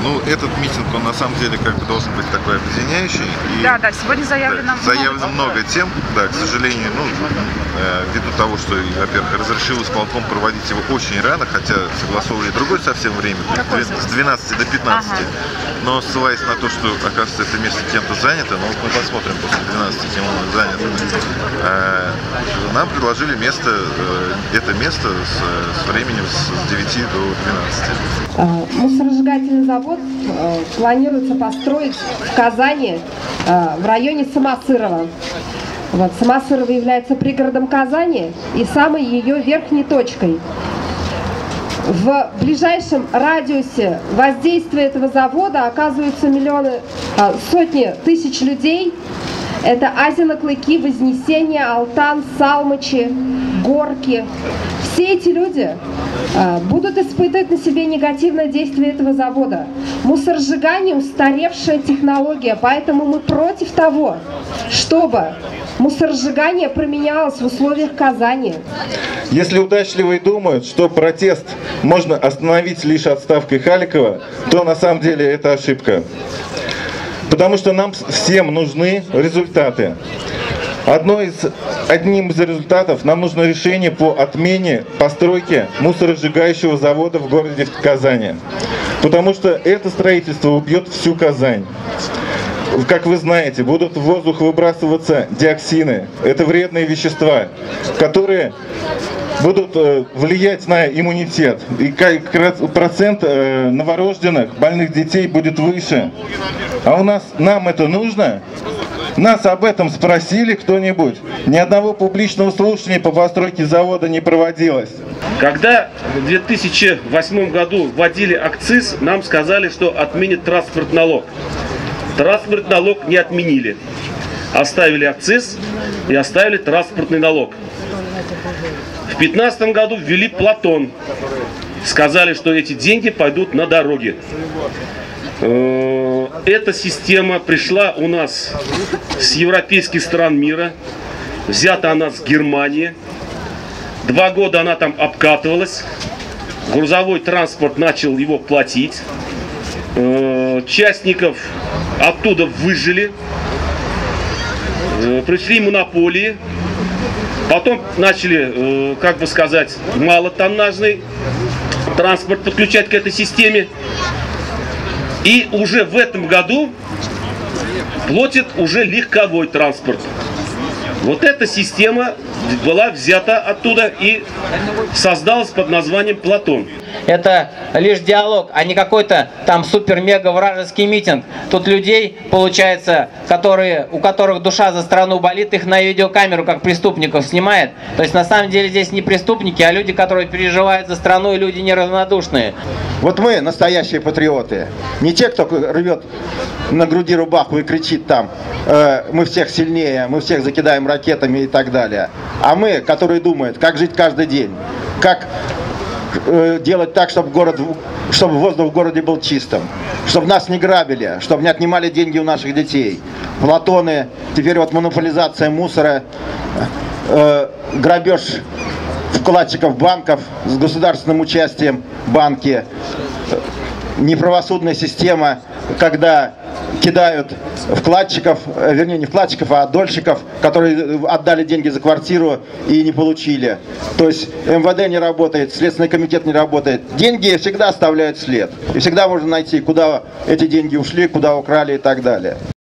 Ну, этот митинг, он на самом деле как бы должен быть такой объединяющий. И, да, сегодня заявлено много тем, да, к сожалению, ну, ввиду того, что, во-первых, разрешил исполком проводить его очень рано, хотя согласовывали другое совсем время, с 12 до 15. Ага. Но ссылаясь на то, что, оказывается, это место кем-то занято, но вот мы посмотрим после 12, кем оно занято. Нам предложили это место с временем с 9 до 12. Мусоросжигательный завод планируется построить в Казани, в районе Самосырова. Вот, Самосырово является пригородом Казани и самой ее верхней точкой. В ближайшем радиусе воздействия этого завода оказываются сотни тысяч людей. Это Азино, Клыки, Вознесение, Алтан, Салмычи, Горки. Все эти люди будут испытывать на себе негативное действие этого завода. Мусоросжигание – устаревшая технология, поэтому мы против того, чтобы мусоросжигание применялось в условиях Казани. Если удачливые думают, что протест можно остановить лишь отставкой Халикова, то на самом деле это ошибка. Потому что нам всем нужны результаты. Одним из результатов нам нужно решение по отмене постройки мусоросжигающего завода в городе Казани. Потому что это строительство убьет всю Казань. Как вы знаете, будут в воздух выбрасываться диоксины. Это вредные вещества, которые будут влиять на иммунитет. И процент новорожденных больных детей будет выше. А нам это нужно? Нас об этом спросили кто-нибудь? Ни одного публичного слушания по постройке завода не проводилось. Когда в 2008 году вводили акциз, нам сказали, что отменят транспортный налог. Транспортный налог не отменили. Оставили акциз и оставили транспортный налог. В 2015 году ввели Платон. Сказали, что эти деньги пойдут на дороги. Эта система пришла у нас с европейских стран мира. Взята она с Германии. 2 года она там обкатывалась. Грузовой транспорт начал его платить. Частников оттуда выжили. Пришли монополии. Потом начали, как бы сказать, малотоннажный транспорт подключать к этой системе. И уже в этом году платит уже легковой транспорт. Вот эта система была взята оттуда и создалась под названием Платон. Это лишь диалог, а не какой-то там супер-мега вражеский митинг. Тут людей, получается, у которых душа за страну болит, их на видеокамеру как преступников снимает. То есть на самом деле здесь не преступники, а люди, которые переживают за страну, и люди неравнодушные. Вот мы настоящие патриоты. Не те, кто рвет на груди рубаху и кричит там: мы всех сильнее, мы всех закидаем ракетами и так далее. А мы, которые думают, как жить каждый день, как делать так, чтобы воздух в городе был чистым, чтобы нас не грабили, чтобы не отнимали деньги у наших детей. Платоны, теперь вот монополизация мусора, грабеж вкладчиков банков с государственным участием банки, неправосудная система, когда кидают вкладчиков, вернее не вкладчиков, а дольщиков, которые отдали деньги за квартиру и не получили. То есть МВД не работает, Следственный комитет не работает. Деньги всегда оставляют след. И всегда можно найти, куда эти деньги ушли, куда украли и так далее.